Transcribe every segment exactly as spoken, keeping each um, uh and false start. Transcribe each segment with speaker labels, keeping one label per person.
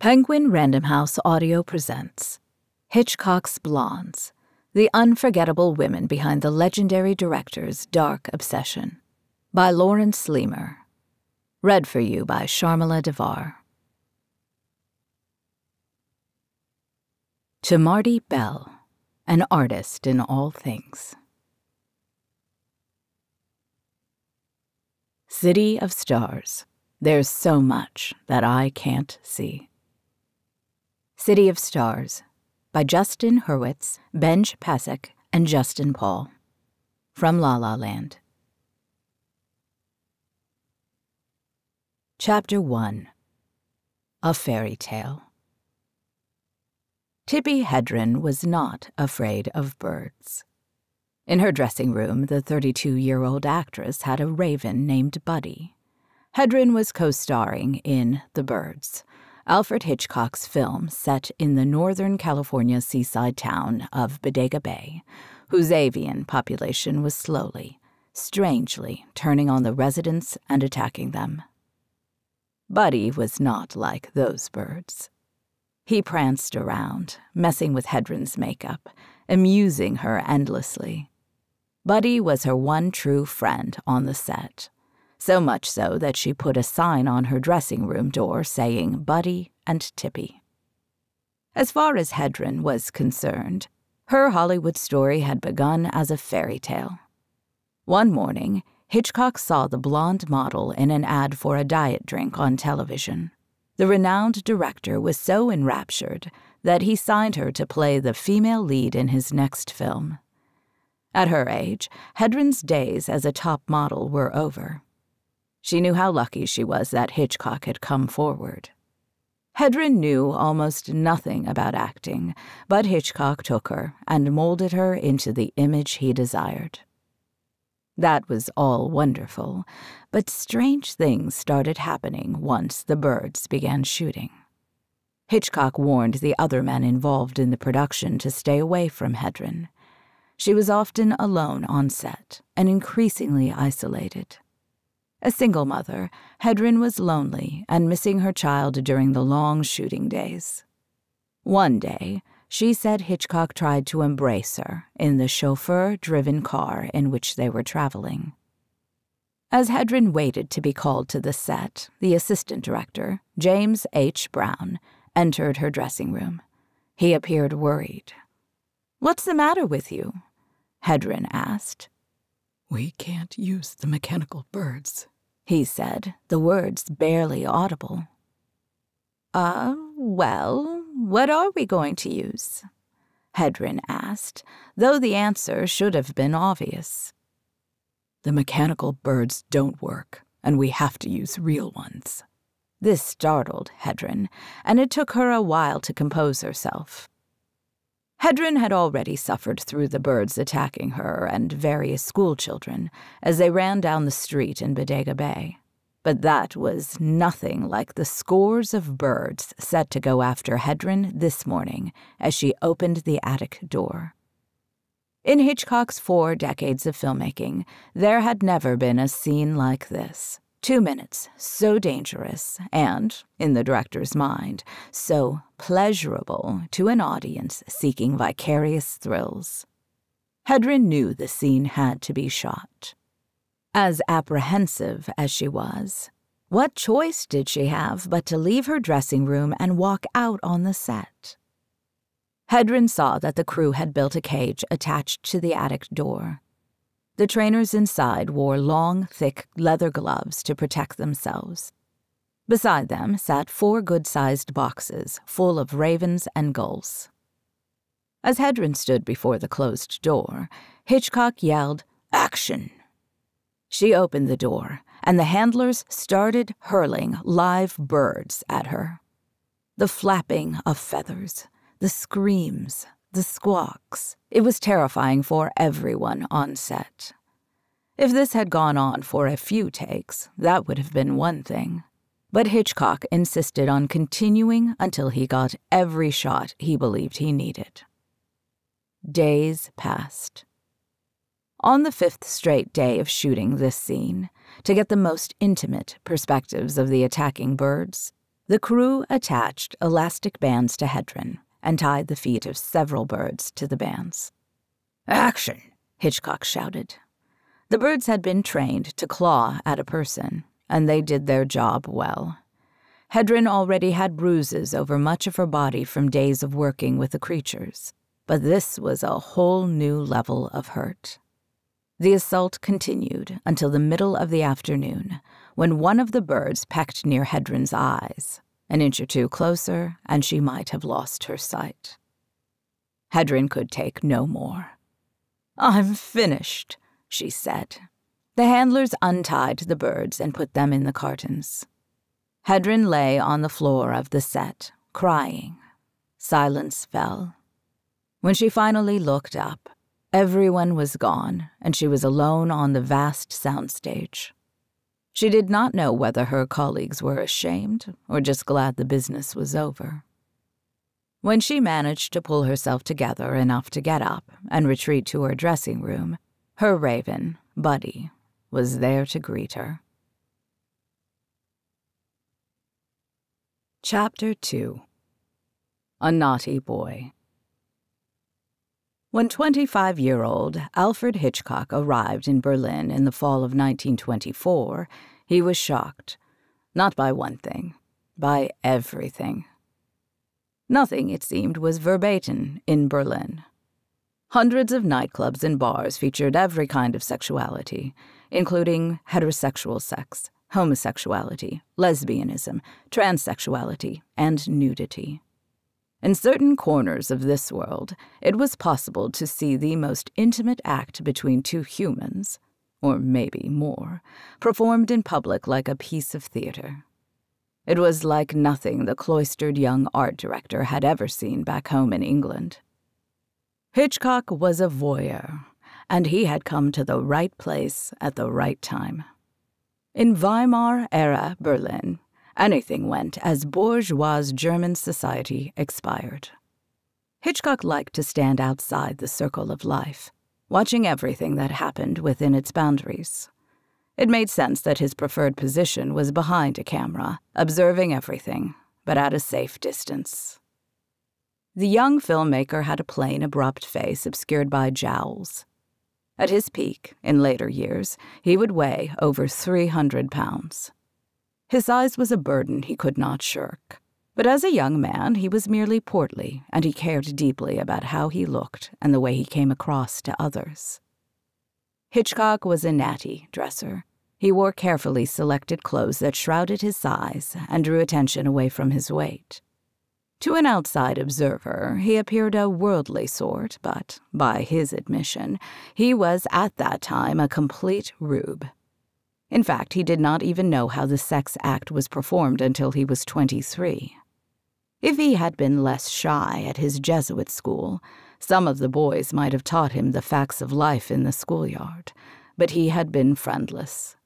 Speaker 1: Penguin Random House Audio presents Hitchcock's Blondes, the unforgettable women behind the legendary director's dark obsession, by Laurence Leamer. Read for you by Sharmila Devar. To Marty Bell, an artist in all things. City of Stars, there's so much that I can't see. City of Stars, by Justin Hurwitz, Benj Pasek, and Justin Paul. From La La Land. Chapter one. A Fairy Tale. Tippi Hedren was not afraid of birds. In her dressing room, the thirty-two-year-old actress had a raven named Buddy. Hedren was co-starring in The Birds, Alfred Hitchcock's film set in the northern California seaside town of Bodega Bay, whose avian population was slowly, strangely turning on the residents and attacking them. Buddy was not like those birds. He pranced around, messing with Hedren's makeup, amusing her endlessly. Buddy was her one true friend on the set. So much so that she put a sign on her dressing room door saying Buddy and Tippi. As far as Hedren was concerned, her Hollywood story had begun as a fairy tale. One morning, Hitchcock saw the blonde model in an ad for a diet drink on television. The renowned director was so enraptured that he signed her to play the female lead in his next film. At her age, Hedren's days as a top model were over. She knew how lucky she was that Hitchcock had come forward. Hedren knew almost nothing about acting, but Hitchcock took her and molded her into the image he desired. That was all wonderful, but strange things started happening once The Birds began shooting. Hitchcock warned the other men involved in the production to stay away from Hedren. She was often alone on set and increasingly isolated. A single mother, Hedren was lonely and missing her child during the long shooting days. One day, she said Hitchcock tried to embrace her in the chauffeur-driven car in which they were traveling. As Hedren waited to be called to the set, the assistant director, James H. Brown, entered her dressing room. He appeared worried. "What's the matter with you?" Hedren asked.
Speaker 2: "We can't use the mechanical birds,"
Speaker 1: he said, the words barely audible. Uh, well, what are we going to use?" Hedren asked, though the answer should have been obvious.
Speaker 2: "The mechanical birds don't work, and we have to use real ones."
Speaker 1: This startled Hedren, and it took her a while to compose herself. Hedren had already suffered through the birds attacking her and various schoolchildren as they ran down the street in Bodega Bay. But that was nothing like the scores of birds set to go after Hedren this morning as she opened the attic door. In Hitchcock's four decades of filmmaking, there had never been a scene like this. Two minutes, so dangerous and, in the director's mind, so pleasurable to an audience seeking vicarious thrills. Hedren knew the scene had to be shot. As apprehensive as she was, what choice did she have but to leave her dressing room and walk out on the set? Hedren saw that the crew had built a cage attached to the attic door. The trainers inside wore long, thick leather gloves to protect themselves. Beside them sat four good-sized boxes full of ravens and gulls. As Hedren stood before the closed door, Hitchcock yelled, "Action!" She opened the door, and the handlers started hurling live birds at her. The flapping of feathers, the screams, the squawks. It was terrifying for everyone on set. If this had gone on for a few takes, that would have been one thing. But Hitchcock insisted on continuing until he got every shot he believed he needed. Days passed. On the fifth straight day of shooting this scene, to get the most intimate perspectives of the attacking birds, The crew attached elastic bands to Hedren and tied the feet of several birds to the bands. "Action!" Hitchcock shouted. The birds had been trained to claw at a person, and they did their job well. Hedren already had bruises over much of her body from days of working with the creatures, but this was a whole new level of hurt. The assault continued until the middle of the afternoon, when one of the birds pecked near Hedren's eyes. An inch or two closer, and she might have lost her sight. Hedren could take no more. "I'm finished," she said. The handlers untied the birds and put them in the cartons. Hedren lay on the floor of the set, crying. Silence fell. When she finally looked up, everyone was gone, and she was alone on the vast soundstage. She did not know whether her colleagues were ashamed or just glad the business was over. When she managed to pull herself together enough to get up and retreat to her dressing room, her raven, Buddy, was there to greet her. Chapter two. A Naughty Boy. When twenty-five-year-old Alfred Hitchcock arrived in Berlin in the fall of nineteen twenty-four, he was shocked. Not by one thing, by everything. Nothing, it seemed, was verbatim in Berlin. Hundreds of nightclubs and bars featured every kind of sexuality, including heterosexual sex, homosexuality, lesbianism, transsexuality, and nudity. In certain corners of this world, it was possible to see the most intimate act between two humans, or maybe more, performed in public like a piece of theater. It was like nothing the cloistered young art director had ever seen back home in England. Hitchcock was a voyeur, and he had come to the right place at the right time. In Weimar-era Berlin, anything went as bourgeois German society expired. Hitchcock liked to stand outside the circle of life, watching everything that happened within its boundaries. It made sense that his preferred position was behind a camera, observing everything, but at a safe distance. The young filmmaker had a plain, abrupt face obscured by jowls. At his peak, in later years, he would weigh over three hundred pounds. His size was a burden he could not shirk, but as a young man he was merely portly, and he cared deeply about how he looked and the way he came across to others. Hitchcock was a natty dresser. He wore carefully selected clothes that shrouded his size and drew attention away from his weight. To an outside observer, he appeared a worldly sort, but, by his admission, he was at that time a complete rube. In fact, he did not even know how the sex act was performed until he was twenty-three. If he had been less shy at his Jesuit school, some of the boys might have taught him the facts of life in the schoolyard, but he had been friendless.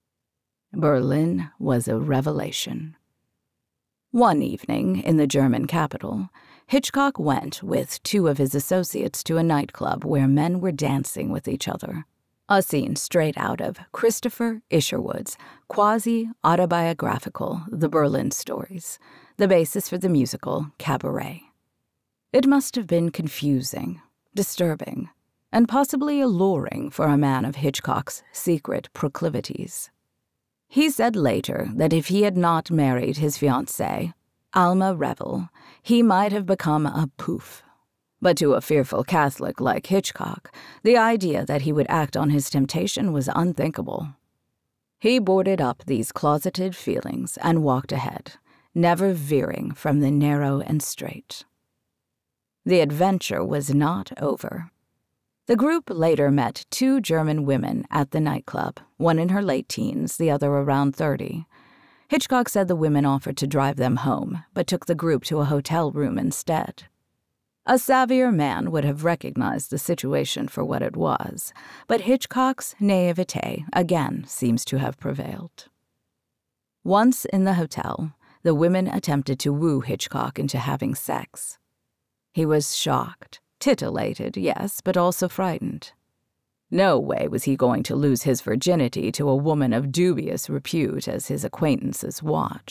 Speaker 1: Berlin was a revelation. One evening, in the German capital, Hitchcock went with two of his associates to a nightclub where men were dancing with each other, a scene straight out of Christopher Isherwood's quasi-autobiographical The Berlin Stories, the basis for the musical Cabaret. It must have been confusing, disturbing, and possibly alluring for a man of Hitchcock's secret proclivities. He said later that if he had not married his fiancée, Alma Revel, he might have become a poof. But to a fearful Catholic like Hitchcock, the idea that he would act on his temptation was unthinkable. He boarded up these closeted feelings and walked ahead, never veering from the narrow and straight. The adventure was not over. The group later met two German women at the nightclub, one in her late teens, the other around thirty. Hitchcock said the women offered to drive them home, but took the group to a hotel room instead. A savvier man would have recognized the situation for what it was, but Hitchcock's naivete again seems to have prevailed. Once in the hotel, the women attempted to woo Hitchcock into having sex. He was shocked. Titillated, yes, but also frightened. No way was he going to lose his virginity to a woman of dubious repute as his acquaintances watched.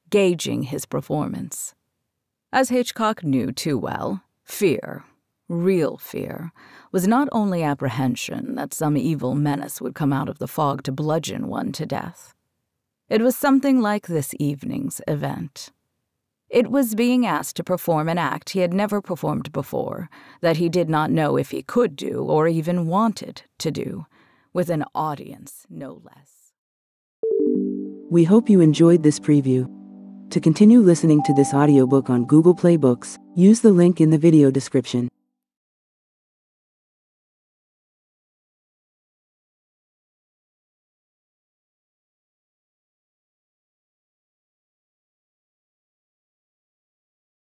Speaker 1: gauging his performance. As Hitchcock knew too well, fear, real fear, was not only apprehension that some evil menace would come out of the fog to bludgeon one to death. It was something like this evening's event. It was being asked to perform an act he had never performed before, that he did not know if he could do or even wanted to do, with an audience no less.
Speaker 3: We hope you enjoyed this preview. To continue listening to this audiobook on Google Play Books, use the link in the video description.